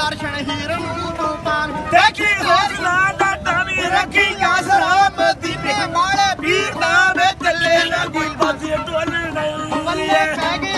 दर्शन हीरन तूफान देखी हौसला टावी रखी आसरा मदीने वाले पीर नाम चले ना कोई बाजी टोल नहीं बल्ले कह